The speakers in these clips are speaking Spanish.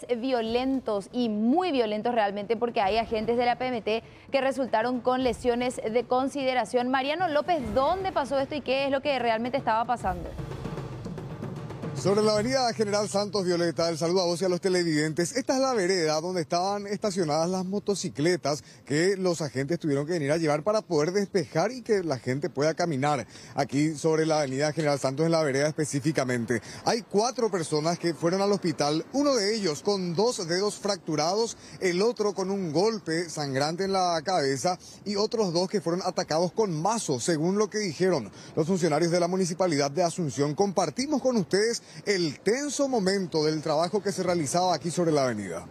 violentos y muy violentos realmente, porque hay agentes de la PMT que resultaron con lesiones de consideración. Mariano López, ¿dónde pasó esto y qué es lo que realmente estaba pasando? Sobre la avenida General Santos Violeta, el saludo a vos y a los televidentes. Esta es la vereda donde estaban estacionadas las motocicletas que los agentes tuvieron que venir a llevar para poder despejar y que la gente pueda caminar. Aquí sobre la avenida General Santos, en la vereda específicamente. Hay 4 personas que fueron al hospital, uno de ellos con 2 dedos fracturados, el otro con un golpe sangrante en la cabeza y otros 2 que fueron atacados con mazos, según lo que dijeron los funcionarios de la Municipalidad de Asunción. Compartimos con ustedes el tenso momento del trabajo que se realizaba aquí sobre la avenida.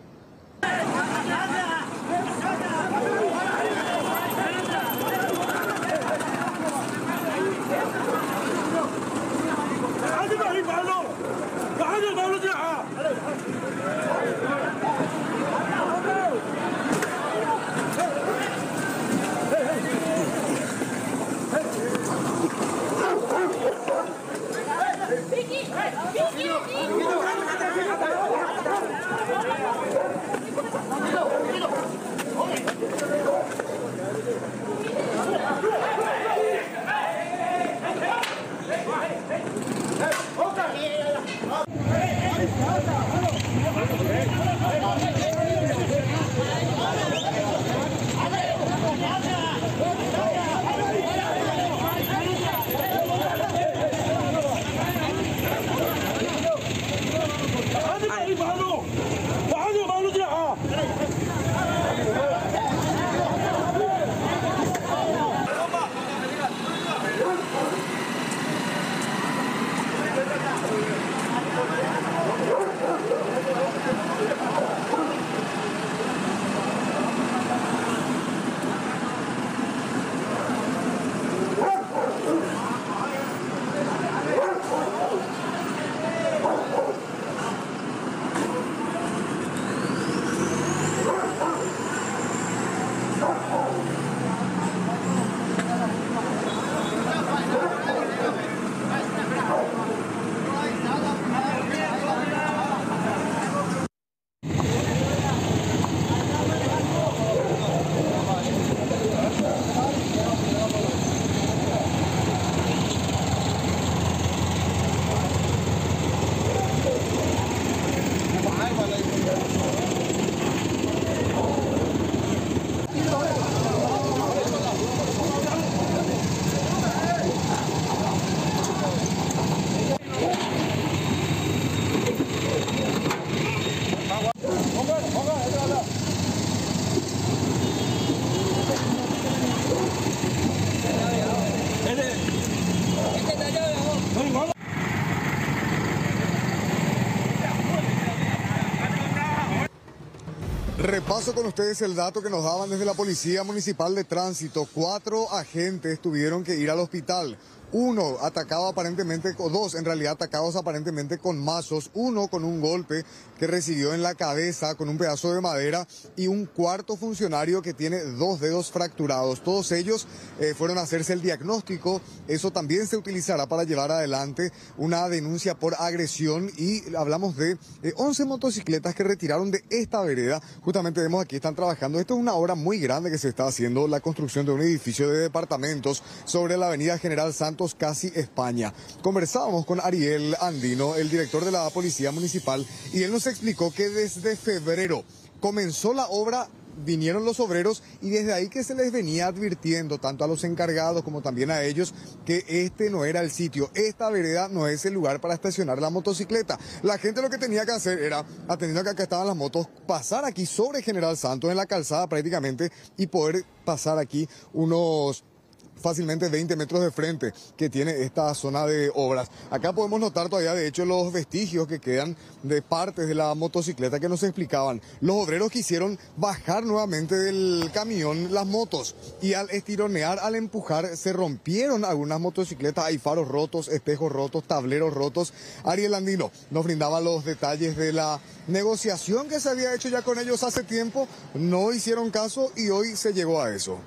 Repaso con ustedes el dato que nos daban desde la Policía Municipal de Tránsito. 4 agentes tuvieron que ir al hospital. Uno atacado aparentemente, o 2 en realidad atacados aparentemente con mazos, uno con un golpe que recibió en la cabeza con un pedazo de madera y un 4º funcionario que tiene 2 dedos fracturados. Todos ellos fueron a hacerse el diagnóstico. Eso también se utilizará para llevar adelante una denuncia por agresión y hablamos de 11 motocicletas que retiraron de esta vereda. Justamente vemos aquí están trabajando. Esto es una obra muy grande que se está haciendo, la construcción de un edificio de departamentos sobre la avenida General Santos, casi España. Conversábamos con Ariel Andino, el director de la Policía Municipal, y él nos explicó que desde febrero comenzó la obra, vinieron los obreros y desde ahí que se les venía advirtiendo tanto a los encargados como también a ellos que este no era el sitio, esta vereda no es el lugar para estacionar la motocicleta. La gente lo que tenía que hacer era, atendiendo a que acá estaban las motos, pasar aquí sobre General Santos en la calzada prácticamente y poder pasar aquí unos fácilmente 20 metros de frente que tiene esta zona de obras. Acá podemos notar todavía de hecho los vestigios que quedan de partes de la motocicleta que nos explicaban. Los obreros quisieron bajar nuevamente del camión las motos y al estironear, al empujar, se rompieron algunas motocicletas. Hay faros rotos, espejos rotos, tableros rotos. Ariel Andino nos brindaba los detalles de la negociación que se había hecho ya con ellos hace tiempo. No hicieron caso y hoy se llegó a eso.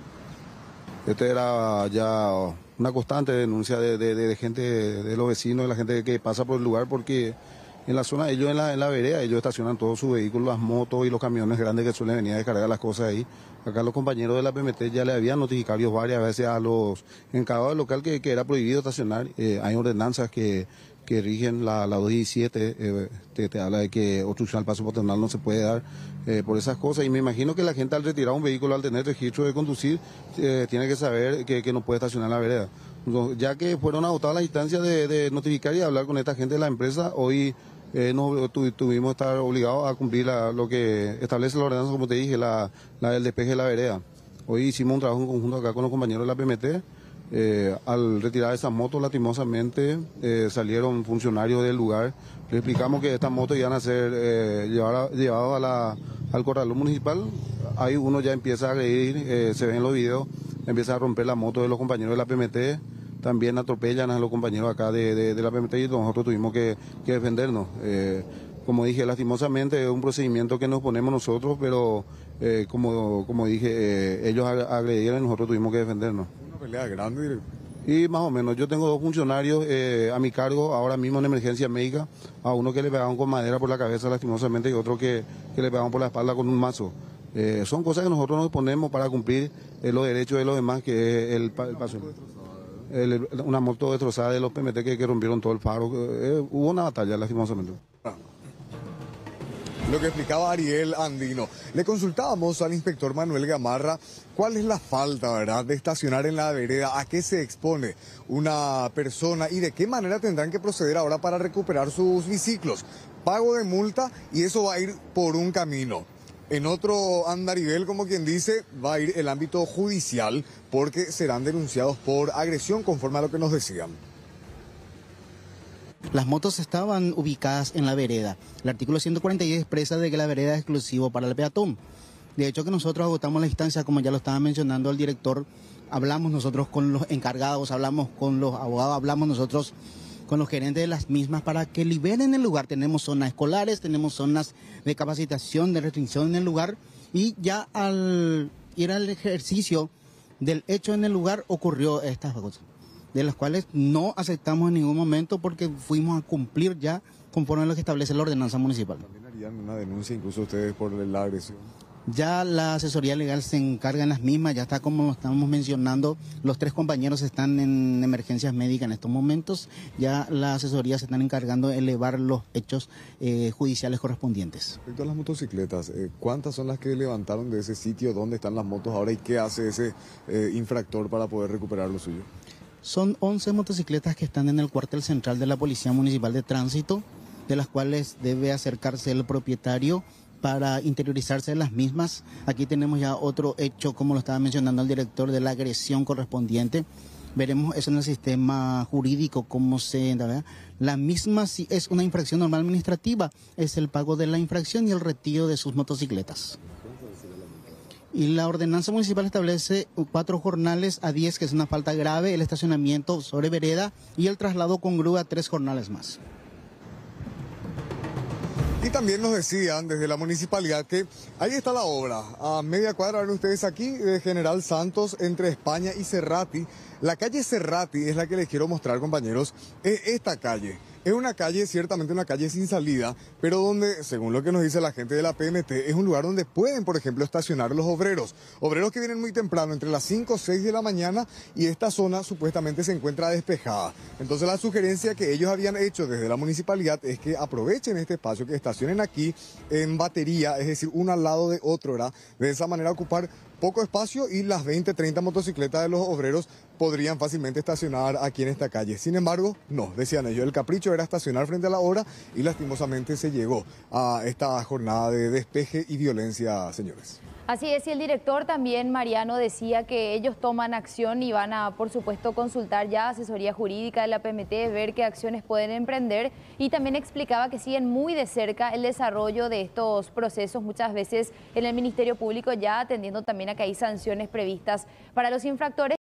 Este era ya una constante denuncia de gente, de los vecinos, de la gente que pasa por el lugar, porque En la zona, ellos en la vereda, ellos estacionan todos sus vehículos, las motos y los camiones grandes que suelen venir a descargar las cosas ahí. Acá los compañeros de la PMT ya le habían notificado varias veces a los encargados del local que era prohibido estacionar. Hay ordenanzas que rigen la 217, te habla de que obstrucción al paso peatonal no se puede dar por esas cosas. Y me imagino que la gente al retirar un vehículo, al tener registro de conducir, tiene que saber que no puede estacionar en la vereda. Ya que fueron agotadas las instancias de notificar y hablar con esta gente de la empresa, hoy tuvimos que estar obligados a cumplir lo que establece la ordenanza, como te dije, la del despeje de la vereda. Hoy hicimos un trabajo en conjunto acá con los compañeros de la PMT. Al retirar esas motos, lastimosamente, salieron funcionarios del lugar. Le explicamos que estas motos iban a ser llevadas al corralón municipal. Ahí uno ya empieza a agredir, se ven en los videos, empieza a romper la moto de los compañeros de la PMT. También atropellan a los compañeros acá de la PMT y nosotros tuvimos que defendernos. Como dije, lastimosamente es un procedimiento que nos ponemos nosotros, pero como dije, ellos agredieron y nosotros tuvimos que defendernos. Una pelea grande. Y más o menos, yo tengo 2 funcionarios a mi cargo ahora mismo en emergencia médica, a uno que le pegaron con madera por la cabeza lastimosamente y otro que le pegaron por la espalda con un mazo. Son cosas que nosotros nos ponemos para cumplir los derechos de los demás, que es el paso. Una moto destrozada de los PMT que rompieron todo el faro. Hubo una batalla lastimosamente. Lo que explicaba Ariel Andino. Le consultábamos al inspector Manuel Gamarra cuál es la falta, ¿verdad?, de estacionar en la vereda, a qué se expone una persona y de qué manera tendrán que proceder ahora para recuperar sus biciclos. Pago de multa y eso va a ir por un camino. En otro andarivel, como quien dice, va a ir el ámbito judicial porque serán denunciados por agresión, conforme a lo que nos decían. Las motos estaban ubicadas en la vereda. El artículo 142 expresa de que la vereda es exclusivo para el peatón. De hecho, que nosotros agotamos la instancia, como ya lo estaba mencionando el director, hablamos nosotros con los encargados, hablamos con los abogados, hablamos nosotros con los gerentes de las mismas para que liberen el lugar. Tenemos zonas escolares, tenemos zonas de capacitación, de restricción en el lugar, y ya al ir al ejercicio del hecho en el lugar ocurrió estas cosas, de las cuales no aceptamos en ningún momento porque fuimos a cumplir ya conforme a lo que establece la ordenanza municipal. ¿También harían una denuncia incluso ustedes por la agresión? Ya la asesoría legal se encarga en las mismas, ya está como lo estamos mencionando, los 3 compañeros están en emergencias médicas en estos momentos, ya la asesoría se están encargando de elevar los hechos judiciales correspondientes. Respecto a las motocicletas, ¿cuántas son las que levantaron de ese sitio? ¿Dónde están las motos ahora y qué hace ese infractor para poder recuperar lo suyo? Son 11 motocicletas que están en el cuartel central de la Policía Municipal de Tránsito, de las cuales debe acercarse el propietario para interiorizarse de las mismas. Aquí tenemos ya otro hecho, como lo estaba mencionando el director, de la agresión correspondiente. Veremos eso en el sistema jurídico, cómo se... ¿verdad? La misma, si es una infracción normal administrativa, es el pago de la infracción y el retiro de sus motocicletas. Y la ordenanza municipal establece 4 jornales a 10, que es una falta grave, el estacionamiento sobre vereda y el traslado con grúa 3 jornales más. Y también nos decían desde la municipalidad que ahí está la obra, a media cuadra, ven ustedes aquí, de General Santos, entre España y Cerrati. La calle Cerrati es la que les quiero mostrar, compañeros, esta calle. Es una calle, ciertamente una calle sin salida, pero donde, según lo que nos dice la gente de la PMT, es un lugar donde pueden, por ejemplo, estacionar los obreros. Obreros que vienen muy temprano, entre las 5 o 6 de la mañana, y esta zona supuestamente se encuentra despejada. Entonces la sugerencia que ellos habían hecho desde la municipalidad es que aprovechen este espacio, que estacionen aquí en batería, es decir, uno al lado de otro, ¿verdad? De esa manera ocupar poco espacio y las 20, 30 motocicletas de los obreros podrían fácilmente estacionar aquí en esta calle. Sin embargo, no, decían ellos, el capricho era estacionar frente a la obra y lastimosamente se llegó a esta jornada de despeje y violencia, señores. Así es, y el director también, Mariano, decía que ellos toman acción y van a, por supuesto, consultar ya asesoría jurídica de la PMT, ver qué acciones pueden emprender, y también explicaba que siguen muy de cerca el desarrollo de estos procesos, muchas veces en el Ministerio Público, ya atendiendo también a que hay sanciones previstas para los infractores.